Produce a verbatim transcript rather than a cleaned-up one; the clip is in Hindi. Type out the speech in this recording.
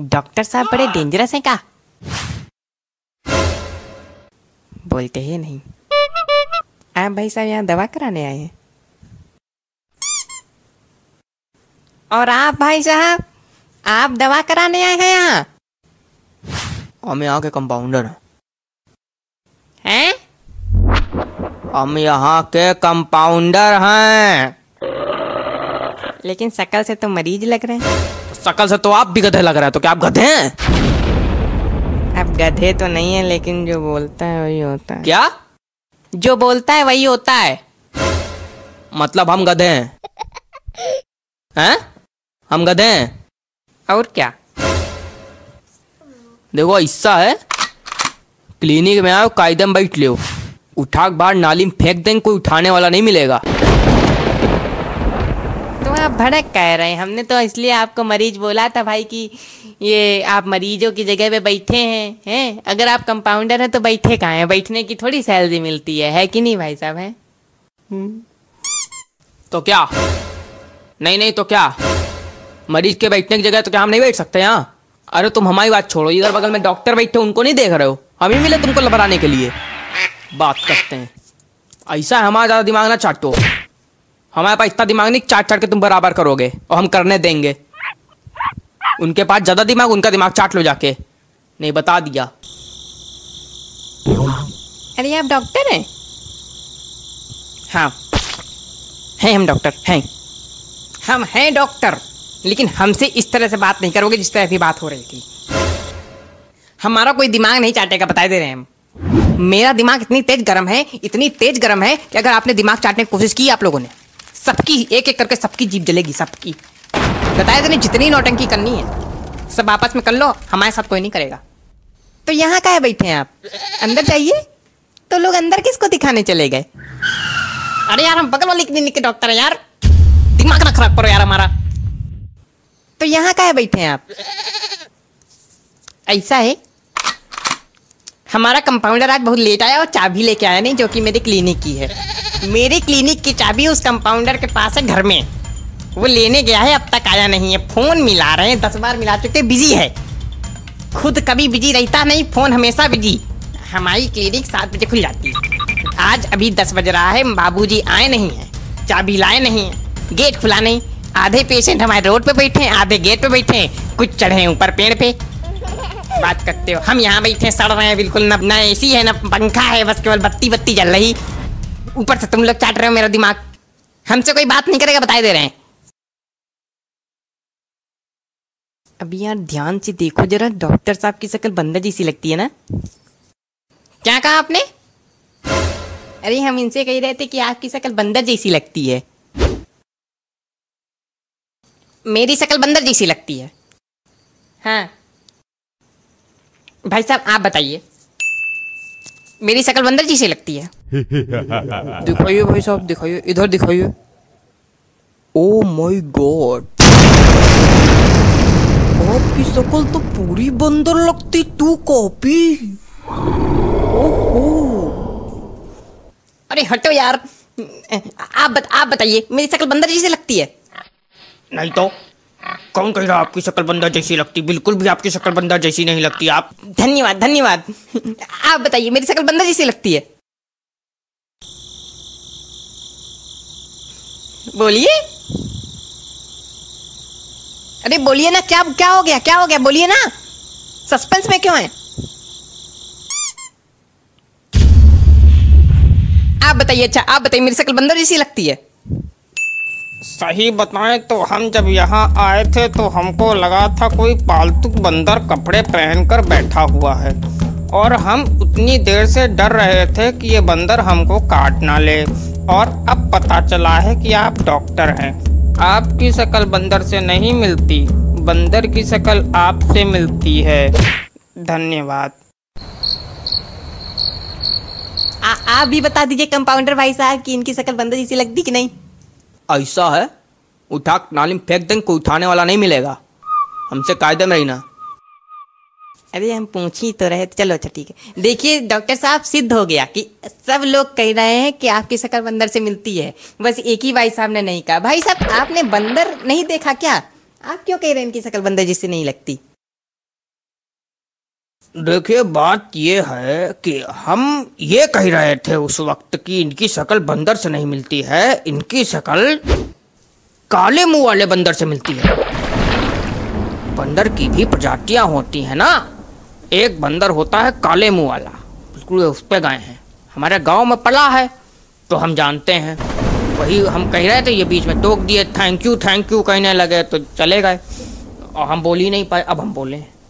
डॉक्टर साहब बड़े डेंजरस हैं का? बोलते ही नहीं। आप भाई साहब यहाँ दवा कराने आए हैं? और आप भाई साहब, आप दवा कराने आए हैं यहाँ? हम यहाँ के कंपाउंडर हैं। हैं? हम यहाँ के कंपाउंडर हैं। लेकिन शक्ल से तो मरीज लग रहे हैं। तो शक्ल से तो आप भी गधे लग रहे हैं, तो क्या आप गधे हैं? अब गधे तो नहीं है, लेकिन जो बोलता है वही होता है। क्या? जो बोलता है वही होता है। मतलब हम गधे हैं? हैं? हम गधे हैं? और क्या? देखो ऐसा है, क्लिनिक में आओ, कायदे में बैठ लो, उठा के बाहर नाली में फेंक देंगे, कोई उठाने वाला नहीं मिलेगा। तो आप भड़क कह रहे हैं? हमने तो इसलिए आपको मरीज बोला था भाई कि ये आप मरीजों की जगह पे बैठे हैं। हैं? अगर आप कंपाउंडर हैं तो बैठे कहाँ हैं? बैठने की थोड़ी सैलरी मिलती है, है कि नहीं भाई साहब? है तो क्या? नहीं नहीं तो क्या? मरीज के बैठने की जगह तो क्या हम नहीं बैठ सकते यहाँ? अरे तुम हमारी बात छोड़ो, इधर बगल में डॉक्टर बैठे, उनको नहीं देख रहे हो? हम ही मिले तुमको लबराने के लिए। बात करते हैं ऐसा है, हमारा ज़्यादा दिमाग ना चाटो। हमारे पास इतना दिमाग नहीं, चाट चाट के तुम बराबर करोगे, और हम करने देंगे। उनके पास ज़्यादा दिमाग, उनका दिमाग चाट लो जाके। नहीं, बता दिया। अरे आप डॉक्टर हैं? हाँ हैं, हम डॉक्टर हैं। हम हैं डॉक्टर, लेकिन हमसे इस तरह से बात नहीं करोगे जिस तरह की बात हो रही थी। हमारा कोई दिमाग नहीं चाटेगा, बता दे रहे हैं हम। मेरा दिमाग इतनी तेज गर्म है, इतनी तेज गर्म है कि अगर आपने दिमाग चाटने की कोशिश की आप लोगों ने, सबकी एक एक करके सबकी जीभ जलेगी, सबकी। बताया तो नहीं, जितनी नौटंकी करनी है सब आपस में कर लो, हमारे साथ कोई नहीं करेगा। तो यहाँ काहे बैठे हैं आप? अंदर जाइए। तो लोग अंदर किसको दिखाने चले गए? अरे यार, हम बगल वाली क्लिनिक के डॉक्टर हैं यार, दिमाग ना खराब करो यार हमारा। तो यहाँ काहे बैठे हैं आप? ऐसा है, हमारा कंपाउंडर आज बहुत लेट आया और चाबी लेके आया नहीं, जो कि मेरी क्लिनिक की है। मेरी क्लिनिक की चाबी उस कंपाउंडर के पास है घर में, वो लेने गया है, अब तक आया नहीं है। फोन मिला रहे हैं, दस बार मिला चुके, बिजी है। खुद कभी बिजी रहता नहीं, फोन हमेशा बिजी। हमारी क्लिनिक सात बजे खुल जाती है, आज अभी दस बज रहा है, बाबूजी आए नहीं है, चाबी लाए नहीं है, गेट खुला नहीं। आधे पेशेंट हमारे रोड पे बैठे हैं, आधे गेट पे बैठे हैं, कुछ चढ़े हैं ऊपर पेड़ पे। बात करते हो, हम यहाँ बैठे सड़ रहे हैं बिल्कुल, न ना एसी है ना पंखा है, बस केवल बत्ती बत्ती जल रही। ऊपर से तुम लोग चाट रहे हो मेरा दिमाग। हमसे कोई बात नहीं करेगा, बताए दे रहे हैं। अभी यार ध्यान से देखो जरा, डॉक्टर साहब की शक्ल बंदर जैसी लगती है ना? क्या कहा आपने? अरे हम इनसे कह रहे थे कि आपकी शक्ल बंदर जैसी लगती है। मेरी शक्ल बंदर जैसी लगती है? हाँ भाई साहब आप बताइए, मेरी शक्ल बंदर जैसी लगती है? दिखाइए भाई साहब, दिखाइए, इधर दिखाइए। ओ माय गॉड, आपकी शक्ल तो पूरी बंदर लगती, तू कॉपी। ओहो, अरे हटो यार, आप बत, आप बताइए मेरी शक्ल बंदर जैसी लगती है? नहीं तो कौन कह रहा आपकी शक्ल बंदर जैसी लगती? बिल्कुल भी आपकी शक्ल बंदर जैसी नहीं लगती। आप धन्यवाद धन्यवाद। आप बताइए मेरी शक्ल बंदर जैसी लगती है? बोलिए, अरे बोलिए ना, क्या क्या हो गया, क्या हो गया, बोलिए ना, सस्पेंस में क्यों है? आप बताइए। अच्छा आप बताइए मेरी शक्ल बंदर जैसी लगती है? सही बताएं तो हम जब यहाँ आए थे तो हमको लगा था कोई पालतू बंदर कपड़े पहनकर बैठा हुआ है, और हम उतनी देर से डर रहे थे कि ये बंदर हमको काट ना ले, और अब पता चला है कि आप डॉक्टर हैं। आपकी शक्ल बंदर से नहीं मिलती, बंदर की शक्ल आपसे मिलती है। धन्यवाद। आ, आप भी बता दीजिए कंपाउंडर भाई साहब कि इनकी शक्ल बंदर जैसी लगती कि नहीं? ऐसा है, उठा नाली में फेंक देंगे, कोई उठाने वाला नहीं मिलेगा। हमसे कायदे में रहना। अरे हम पूछ ही तो रहे, चलो अच्छा ठीक है। देखिए डॉक्टर साहब, सिद्ध हो गया कि सब लोग कह रहे हैं कि आपकी शक्ल बंदर से मिलती है, बस एक ही भाई साहब ने नहीं कहा। भाई साहब आपने बंदर नहीं देखा क्या? आप क्यों कह रहे हैं इनकी शक्ल बंदर जैसी नहीं लगती? देखिए बात ये है कि हम ये कह रहे थे उस वक्त कि इनकी शक्ल बंदर से नहीं मिलती है, इनकी शक्ल काले मुंह वाले बंदर से मिलती है। बंदर की भी प्रजातियां होती हैं ना, एक बंदर होता है काले मुंह वाला, बिल्कुल उस पे गए हैं, हमारे गांव में पला है तो हम जानते हैं। वही हम कह रहे थे, ये बीच में टोक दिए, थैंक यू थैंक यू कहने लगे तो चले गए और हम बोल ही नहीं पाए। अब हम बोले